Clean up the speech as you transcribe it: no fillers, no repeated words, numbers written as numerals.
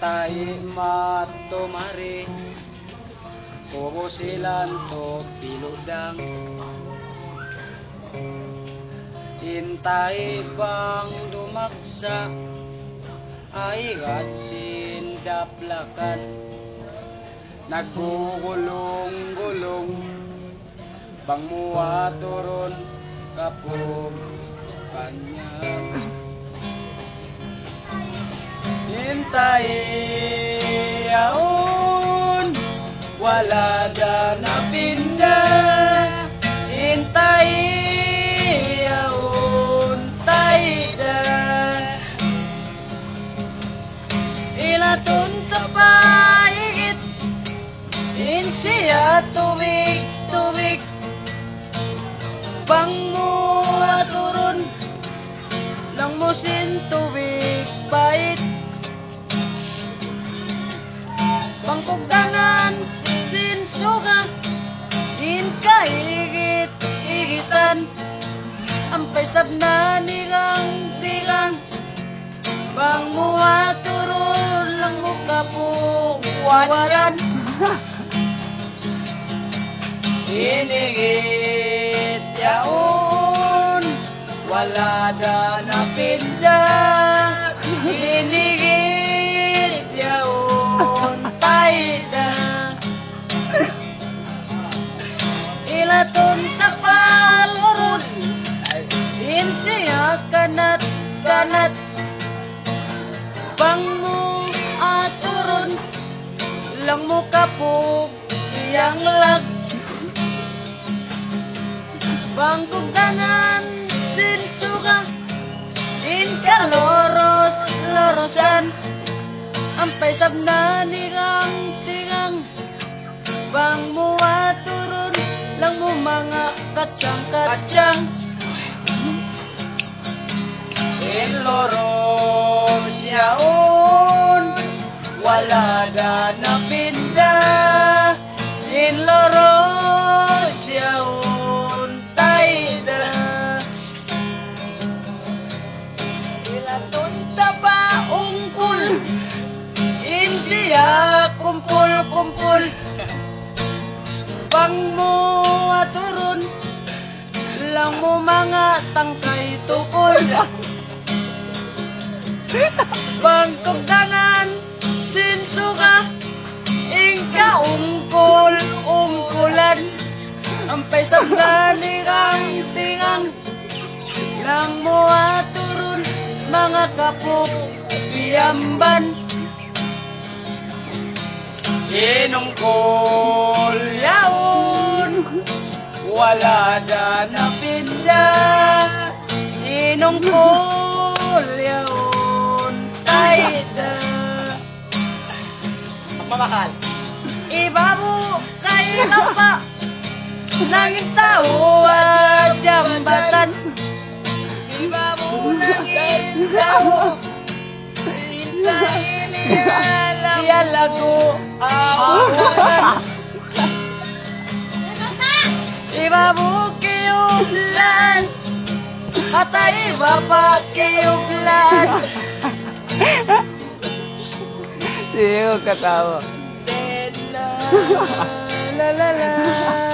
Hintay matumari Kumo silan to piludang Hintay bang dumaksa Ay gatsin daplakan Nagugulong-gulong Bang muwaturon kapog kanya Hintay yaon Wala da napinda Hintay yaon Tayda Ilatun tapayigit Insiya tubig Bang mo aturun Lang mo sin tubig bait Bangkugdanan sin suga In kahigit-higitan Ampay sabna nilang Bang mo aturun Lang mo kapuwanan Inigit yaon Wala da napinda Inigit yaon Tayda Ilatun tapalurus Insiya kanat Bang mo aturun Lang mo kapog siyang lag Bangkugdanan sin suga In kalorosan Ampay sabna nilang Bang mo aturun Lang mo mga katsang In loros yaon Wala da napinda In loros yaon Tayda Ilatun taba ungkul Insiya kumpul Bang mo aturun Lang mo mga tangkay tukol Bangkugdanan sinsuka Ingka ungkulan Ampay sabna tingang Lang mo aturun Mga kapok piyamban Inungkol yaon Wala da napinda Inungkol yaon Tayda Mamahal Ibabu kay kapa Nanging tao at jambatan Ibabu nanging tao Hintayin niya lago awalan Ibabu kiyublan Atay bapa kiyublan Siyo katawa La la la